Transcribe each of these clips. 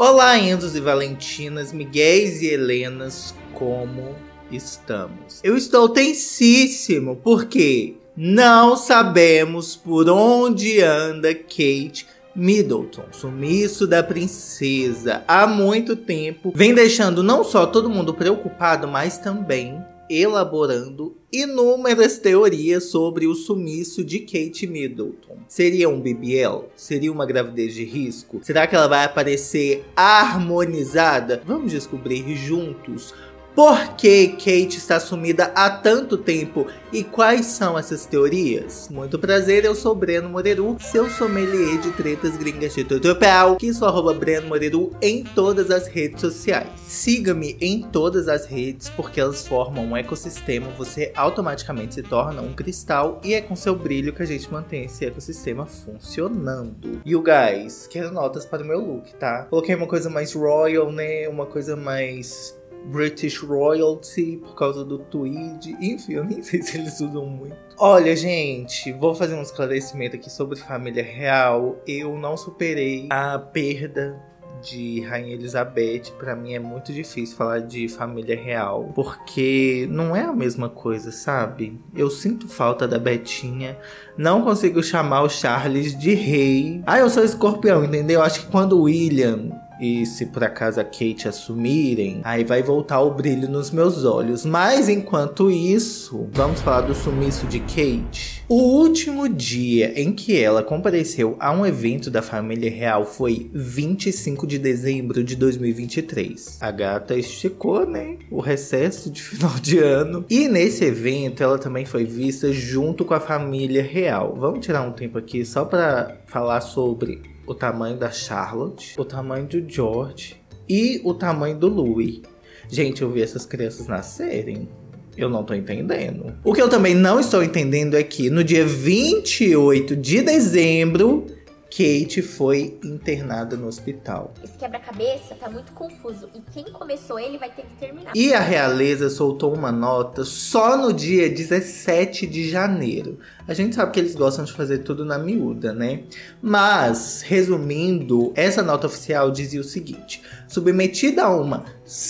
Olá, Endos e Valentinas, Miguéis e Helenas, como estamos? Eu estou tensíssimo, porque não sabemos por onde anda Kate Middleton, sumiço da princesa. Há muito tempo vem deixando não só todo mundo preocupado, mas também elaborando inúmeras teorias sobre o sumiço de Kate Middleton. Seria um BBL? Seria uma gravidez de risco? Será que ela vai aparecer harmonizada? Vamos descobrir juntos por que Kate está sumida há tanto tempo e quais são essas teorias? Muito prazer, eu sou Breno Moreru, seu sommelier de tretas gringas de Tutupel, que sou @Breno Moreru em todas as redes sociais. Siga-me em todas as redes, porque elas formam um ecossistema, você automaticamente se torna um cristal e é com seu brilho que a gente mantém esse ecossistema funcionando. E o guys, quero notas para o meu look, tá? Coloquei uma coisa mais royal, né? Uma coisa mais British Royalty por causa do tweed. Enfim, eu nem sei se eles usam muito. Olha, gente, vou fazer um esclarecimento aqui sobre família real. Eu não superei a perda de Rainha Elizabeth. Pra mim é muito difícil falar de família real, porque não é a mesma coisa, sabe? Eu sinto falta da Betinha. Não consigo chamar o Charles de rei. Eu sou escorpião, entendeu? Acho que quando o William e se por acaso a Kate assumirem, aí vai voltar o brilho nos meus olhos. Mas enquanto isso, vamos falar do sumiço de Kate. O último dia em que ela compareceu a um evento da família real foi 25 de dezembro de 2023. A gata esticou, né? O recesso de final de ano. E nesse evento ela também foi vista junto com a família real. Vamos tirar um tempo aqui só pra falar sobre o tamanho da Charlotte, o tamanho do George e o tamanho do Louis. Gente, eu vi essas crianças nascerem. Eu não tô entendendo. O que eu também não estou entendendo é que no dia 28 de dezembro, Kate foi internada no hospital. Esse quebra-cabeça tá muito confuso e quem começou ele vai ter que terminar. E a realeza soltou uma nota só no dia 17 de janeiro. A gente sabe que eles gostam de fazer tudo na miúda, né? Mas, resumindo, essa nota oficial dizia o seguinte: submetida a uma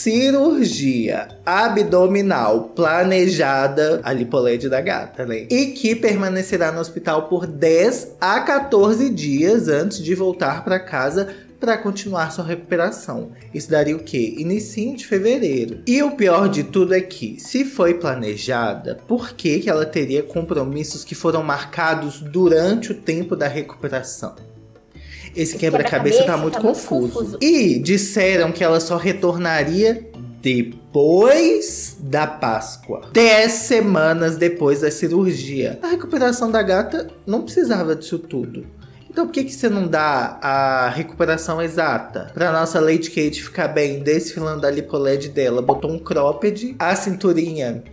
cirurgia abdominal planejada, a lipoled da gata, né? E que permanecerá no hospital por 10 a 14 dias antes de voltar para casa para continuar sua recuperação. Isso daria o quê? Início de fevereiro. E o pior de tudo é que, se foi planejada, por que ela teria compromissos que foram marcados durante o tempo da recuperação? Esse quebra-cabeça tá muito confuso. E disseram que ela só retornaria depois da Páscoa. 10 semanas depois da cirurgia. A recuperação da gata não precisava disso tudo. Então por que você não dá a recuperação exata? Pra nossa Lady Kate ficar bem, desfilando a lipoled dela. Botou um cropped, a cinturinha,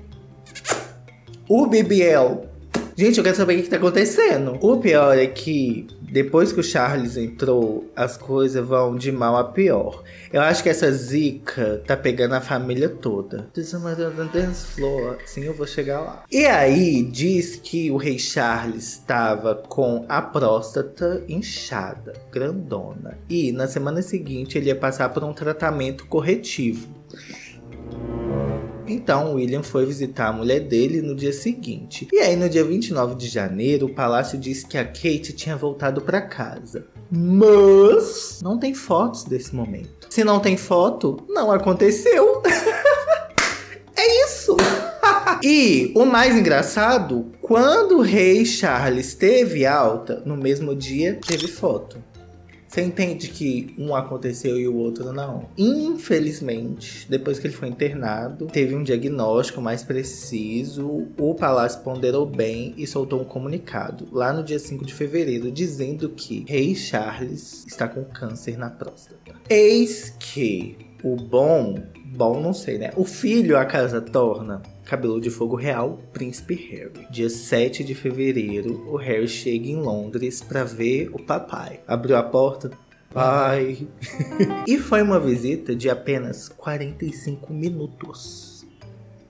o BBL. Gente, eu quero saber o que tá acontecendo. O pior é que depois que o Charles entrou, as coisas vão de mal a pior. Eu acho que essa zica tá pegando a família toda. Dance floor. Sim, eu vou chegar lá. E aí, diz que o rei Charles estava com a próstata inchada, grandona. E na semana seguinte ele ia passar por um tratamento corretivo. Então, William foi visitar a mulher dele no dia seguinte. E aí, no dia 29 de janeiro, o palácio disse que a Kate tinha voltado para casa. Mas não tem fotos desse momento. Se não tem foto, não aconteceu. É isso. E o mais engraçado, quando o rei Charles teve alta, no mesmo dia, teve foto. Você entende que um aconteceu e o outro não? Infelizmente, depois que ele foi internado, teve um diagnóstico mais preciso. O palácio ponderou bem e soltou um comunicado lá no dia 5 de fevereiro, dizendo que Rei Charles está com câncer na próstata. Eis que o bom não sei, né? O filho a casa torna, cabelo de fogo real, Príncipe Harry. Dia 7 de fevereiro, o Harry chega em Londres pra ver o papai. Abriu a porta, pai. E foi uma visita de apenas 45 minutos.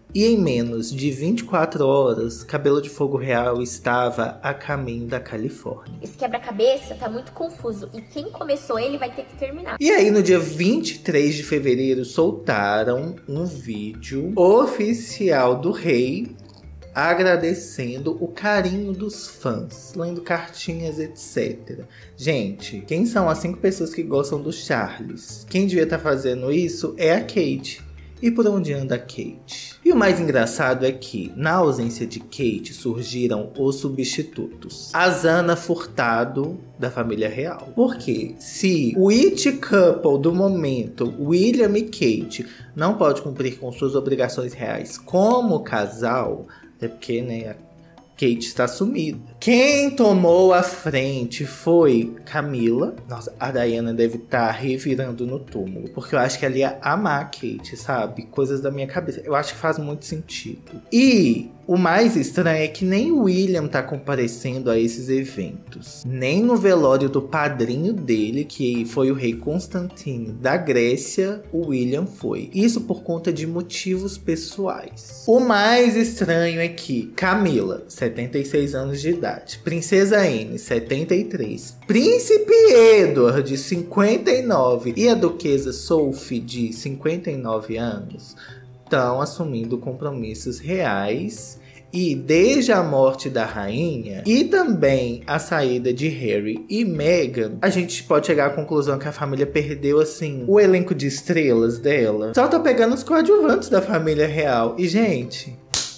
E em menos de 24 horas, Cabelo de Fogo Real estava a caminho da Califórnia. Esse quebra-cabeça tá muito confuso e quem começou ele vai ter que terminar. E aí, no dia 23 de fevereiro, soltaram um vídeo oficial do rei agradecendo o carinho dos fãs, lendo cartinhas, etc. Gente, quem são as 5 pessoas que gostam do Charles? Quem devia estar fazendo isso é a Kate. E por onde anda a Kate? E o mais engraçado é que, na ausência de Kate, surgiram os substitutos. A Zana Furtado, da família real. Porque se o it couple do momento, William e Kate, não pode cumprir com suas obrigações reais como casal, até porque, né, a Kate está sumida. Quem tomou a frente foi Camila. Nossa, a Diana deve estar revirando no túmulo. Porque eu acho que ela ia amar a Kate, sabe? Coisas da minha cabeça. Eu acho que faz muito sentido. E o mais estranho é que nem o William tá comparecendo a esses eventos. Nem no velório do padrinho dele, que foi o rei Constantino da Grécia, o William foi. Isso por conta de motivos pessoais. O mais estranho é que Camila, 76 anos de idade. Princesa Anne, 73. Príncipe Edward, de 59. E a duquesa Sophie, de 59 anos, estão assumindo compromissos reais. E desde a morte da rainha e também a saída de Harry e Meghan, a gente pode chegar à conclusão que a família perdeu, assim, o elenco de estrelas dela. Só tá pegando os coadjuvantes da família real. E, gente,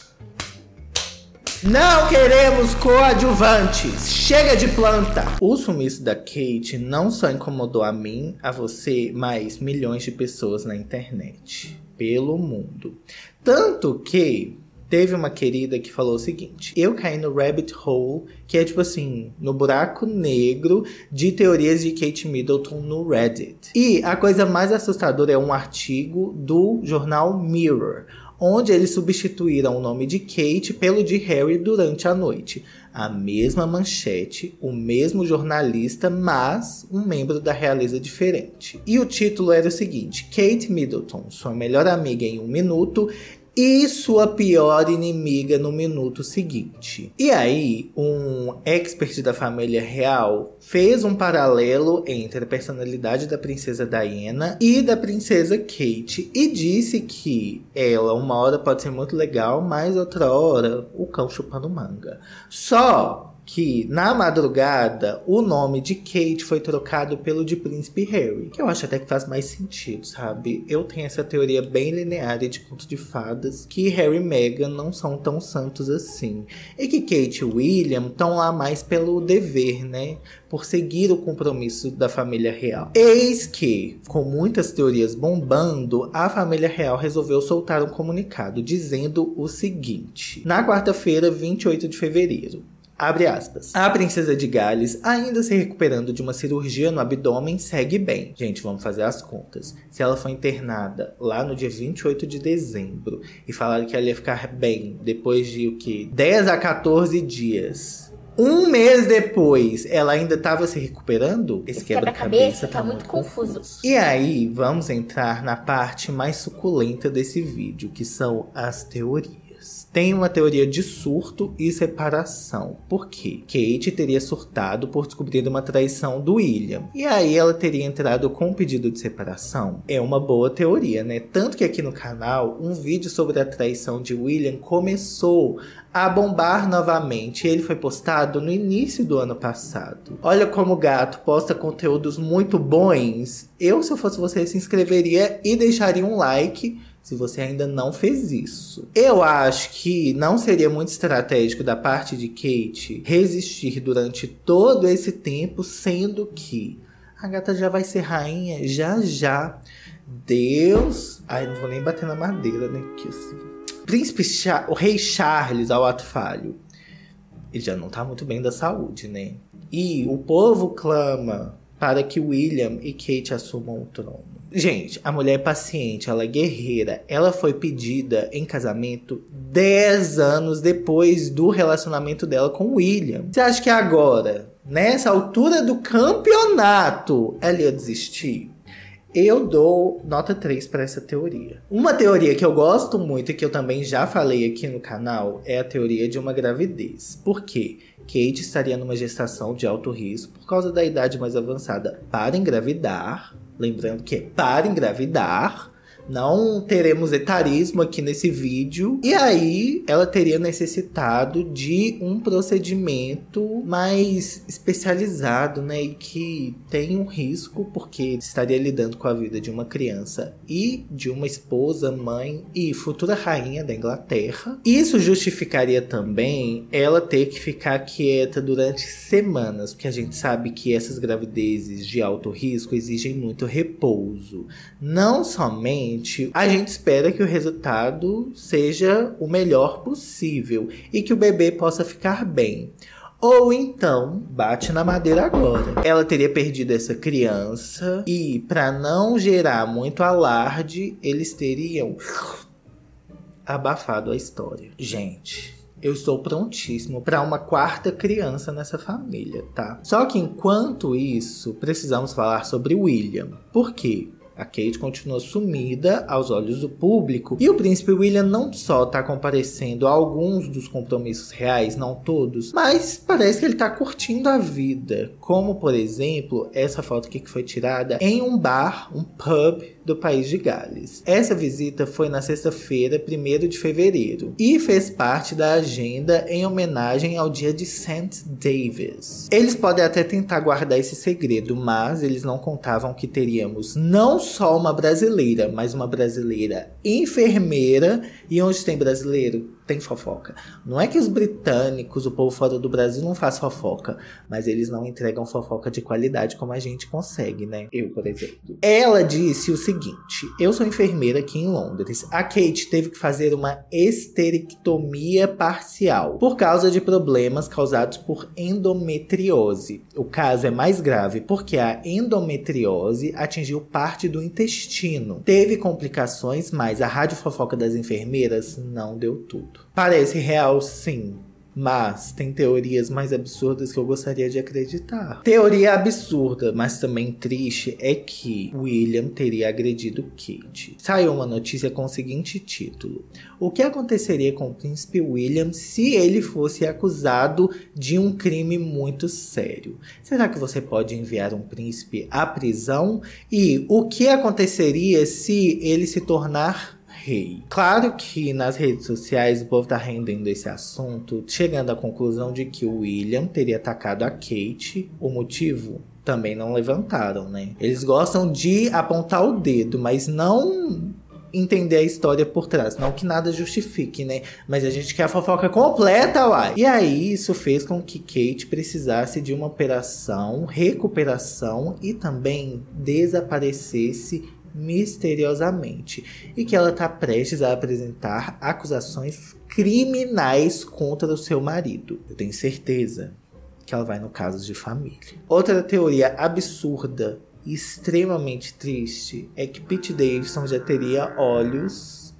não queremos coadjuvantes! Chega de planta! O sumiço da Kate não só incomodou a mim, a você, mas milhões de pessoas na internet. Pelo mundo. Tanto que teve uma querida que falou o seguinte: eu caí no rabbit hole, que é tipo assim, no buraco negro de teorias de Kate Middleton no Reddit. E a coisa mais assustadora é um artigo do jornal Mirror, onde eles substituíram o nome de Kate pelo de Harry durante a noite. A mesma manchete, o mesmo jornalista, mas um membro da realeza diferente. E o título era o seguinte: Kate Middleton, sua melhor amiga em 1 minuto e sua pior inimiga no minuto seguinte. E aí, um expert da família real fez um paralelo entre a personalidade da princesa Diana e da princesa Kate e disse que ela, uma hora pode ser muito legal, mas outra hora o cão chupando manga. Só que, na madrugada, o nome de Kate foi trocado pelo de Príncipe Harry. Que eu acho até que faz mais sentido, sabe? Eu tenho essa teoria bem linear de conto de fadas, que Harry e Meghan não são tão santos assim. E que Kate e William estão lá mais pelo dever, né? Por seguir o compromisso da família real. Eis que, com muitas teorias bombando, a família real resolveu soltar um comunicado dizendo o seguinte. Na quarta-feira, 28 de fevereiro. Abre aspas. A princesa de Gales, ainda se recuperando de uma cirurgia no abdômen, segue bem. Gente, vamos fazer as contas. Se ela foi internada lá no dia 28 de dezembro e falaram que ela ia ficar bem depois de o quê? 10 a 14 dias. 1 mês depois, ela ainda estava se recuperando? Esse quebra-cabeça tá muito confuso. E aí, vamos entrar na parte mais suculenta desse vídeo, que são as teorias. Tem uma teoria de surto e separação. Por quê? Kate teria surtado por descobrir uma traição do William. E aí ela teria entrado com um pedido de separação. É uma boa teoria, né? Tanto que aqui no canal, um vídeo sobre a traição de William começou a bombar novamente. Ele foi postado no início do ano passado. Olha como o gato posta conteúdos muito bons. Eu, se eu fosse você, se inscreveria e deixaria um like se você ainda não fez isso. Eu acho que não seria muito estratégico da parte de Kate resistir durante todo esse tempo, sendo que a gata já vai ser rainha já já. Deus... Ai, não vou nem bater na madeira, né? Porque assim... o rei Charles, ao ato falho, ele já não tá muito bem da saúde, né? E o povo clama para que William e Kate assumam o trono. Gente, a mulher é paciente, ela é guerreira. Ela foi pedida em casamento 10 anos depois do relacionamento dela com William. Você acha que agora, nessa altura do campeonato, ela ia desistir? Eu dou nota 3 para essa teoria. Uma teoria que eu gosto muito e que eu também já falei aqui no canal é a teoria de uma gravidez. Por quê? Kate estaria numa gestação de alto risco por causa da idade mais avançada para engravidar. Lembrando que é para engravidar. Não teremos etarismo aqui nesse vídeo. E aí, ela teria necessitado de um procedimento mais especializado, né? E que tem um risco, porque estaria lidando com a vida de uma criança e de uma esposa, mãe e futura rainha da Inglaterra. Isso justificaria também ela ter que ficar quieta durante semanas, porque a gente sabe que essas gravidezes de alto risco exigem muito repouso. Não somente a gente espera que o resultado seja o melhor possível e que o bebê possa ficar bem. Ou então, bate na madeira agora. Ela teria perdido essa criança e, para não gerar muito alarde, eles teriam abafado a história. Gente, eu estou prontíssimo para uma quarta criança nessa família, tá? Só que enquanto isso, precisamos falar sobre William. Por quê? A Kate continua sumida aos olhos do público e o príncipe William não só tá comparecendo a alguns dos compromissos reais, não todos, mas parece que ele tá curtindo a vida. Como, por exemplo, essa foto aqui que foi tirada em um bar, um pub do país de Gales. Essa visita foi na sexta-feira, 1º de fevereiro, e fez parte da agenda em homenagem ao dia de St. Davis. Eles podem até tentar guardar esse segredo, mas eles não contavam que teríamos não só uma brasileira, mas uma brasileira enfermeira, e onde tem brasileiro, tem fofoca. Não é que os britânicos, o povo fora do Brasil, não faz fofoca, mas eles não entregam fofoca de qualidade como a gente consegue, né? Eu, por exemplo. Ela disse o seguinte: eu sou enfermeira aqui em Londres. A Kate teve que fazer uma esterectomia parcial por causa de problemas causados por endometriose. O caso é mais grave porque a endometriose atingiu parte do intestino. Teve complicações, mas a rádio fofoca das enfermeiras não deu tudo. Parece real, sim, mas tem teorias mais absurdas que eu gostaria de acreditar. Teoria absurda, mas também triste, é que William teria agredido Kate. Saiu uma notícia com o seguinte título: o que aconteceria com o príncipe William se ele fosse acusado de um crime muito sério? Será que você pode enviar um príncipe à prisão? E o que aconteceria se ele se tornar rei? Claro que nas redes sociais o povo tá rendendo esse assunto, chegando à conclusão de que o William teria atacado a Kate. O motivo também não levantaram, né? Eles gostam de apontar o dedo, mas não entender a história por trás. Não que nada justifique, né? Mas a gente quer a fofoca completa, uai. E aí isso fez com que Kate precisasse de uma operação, recuperação e também desaparecesse misteriosamente, e que ela está prestes a apresentar acusações criminais contra o seu marido. Eu tenho certeza que ela vai no caso de família. Outra teoria absurda e extremamente triste é que Pete Davidson já teria olhos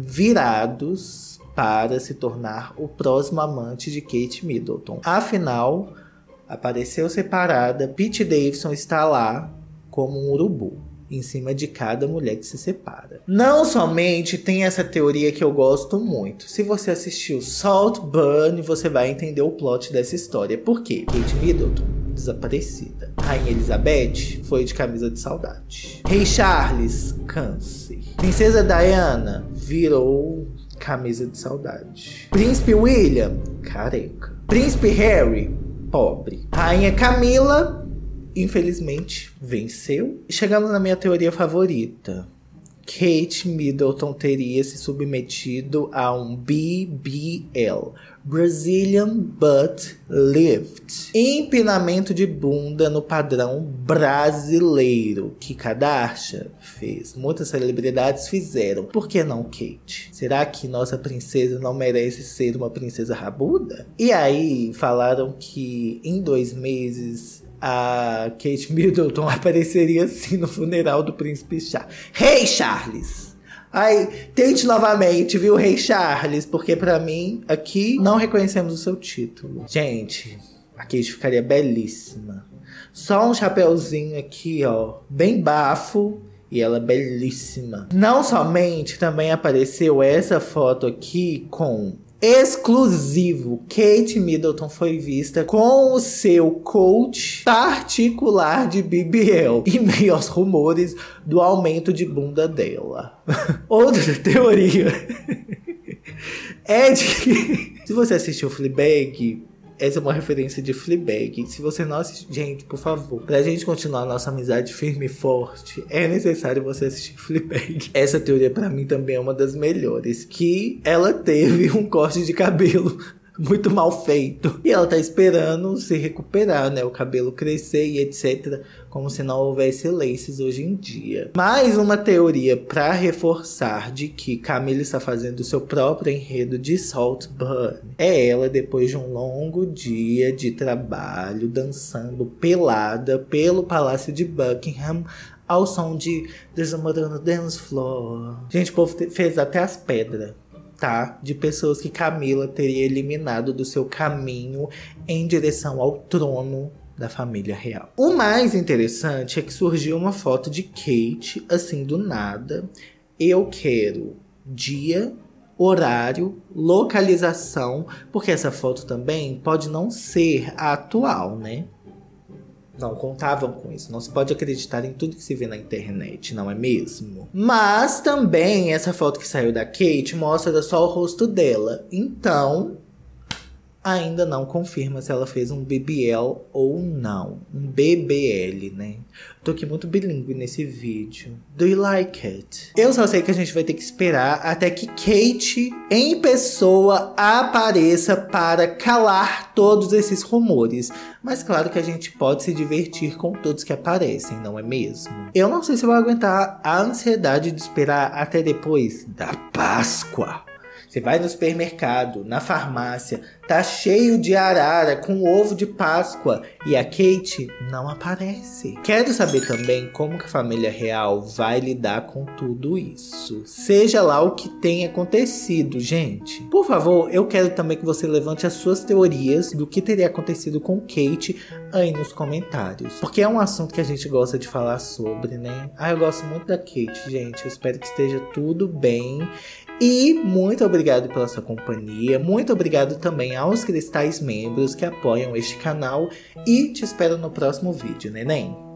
virados para se tornar o próximo amante de Kate Middleton. Afinal, apareceu separada, Pete Davidson está lá como um urubu em cima de cada mulher que se separa. Não somente tem essa teoria que eu gosto muito. Se você assistiu Saltburn, você vai entender o plot dessa história. Por quê? Kate Middleton, desaparecida. Rainha Elizabeth foi de camisa de saudade. Rei Charles, câncer. Princesa Diana virou camisa de saudade. Príncipe William, careca. Príncipe Harry, pobre. Rainha Camila, infelizmente, venceu. Chegamos na minha teoria favorita. Kate Middleton teria se submetido a um BBL, Brazilian Butt Lift, empinamento de bunda no padrão brasileiro, que Kardashian fez, muitas celebridades fizeram. Por que não Kate? Será que nossa princesa não merece ser uma princesa rabuda? E aí falaram que em 2 meses a Kate Middleton apareceria assim no funeral do príncipe Charles. Rei Charles! Ai, tente novamente, viu, Rei Charles? Porque pra mim, aqui, não reconhecemos o seu título. Gente, a Kate ficaria belíssima. Só um chapeuzinho aqui, ó, bem bafo, E ela é belíssima. Não somente, também apareceu essa foto aqui com exclusivo. Kate Middleton foi vista com o seu coach particular de BBL, em meio aos rumores do aumento de bunda dela. Outra teoria é de que, se você assistiu Fleabag, essa é uma referência de Fleabag. Se você não assistiu, gente, por favor, pra gente continuar a nossa amizade firme e forte, é necessário você assistir Fleabag. Essa teoria pra mim também é uma das melhores, que ela teve um corte de cabelo muito mal feito. E ela tá esperando se recuperar, né? O cabelo crescer e etc. Como se não houvesse laces hoje em dia. Mais uma teoria pra reforçar de que Camila está fazendo o seu próprio enredo de Saltburn. É ela, depois de um longo dia de trabalho, dançando pelada pelo Palácio de Buckingham, ao som de There's a Murder on the Dance Floor. Gente, o povo fez até as pedras, tá? De pessoas que Camila teria eliminado do seu caminho em direção ao trono da família real. O mais interessante é que surgiu uma foto de Kate, assim, do nada. Eu quero dia, horário, localização, porque essa foto também pode não ser a atual, né? Não contavam com isso. Não se pode acreditar em tudo que se vê na internet, não é mesmo? Mas também essa foto que saiu da Kate mostra só o rosto dela. Então, ainda não confirma se ela fez um BBL ou não. Um BBL, né? Tô aqui muito bilíngue nesse vídeo. Do you like it? Eu só sei que a gente vai ter que esperar até que Kate, em pessoa, apareça para calar todos esses rumores. Mas claro que a gente pode se divertir com todos que aparecem, não é mesmo? Eu não sei se eu vou aguentar a ansiedade de esperar até depois da Páscoa. Você vai no supermercado, na farmácia, tá cheio de arara com ovo de Páscoa e a Kate não aparece. Quero saber também como que a família real vai lidar com tudo isso. Seja lá o que tenha acontecido, gente. Por favor, eu quero também que você levante as suas teorias do que teria acontecido com Kate aí nos comentários. Porque é um assunto que a gente gosta de falar sobre, né? Eu gosto muito da Kate, gente. Eu espero que esteja tudo bem. E muito obrigado pela sua companhia, muito obrigado também aos cristais membros que apoiam este canal e te espero no próximo vídeo, neném!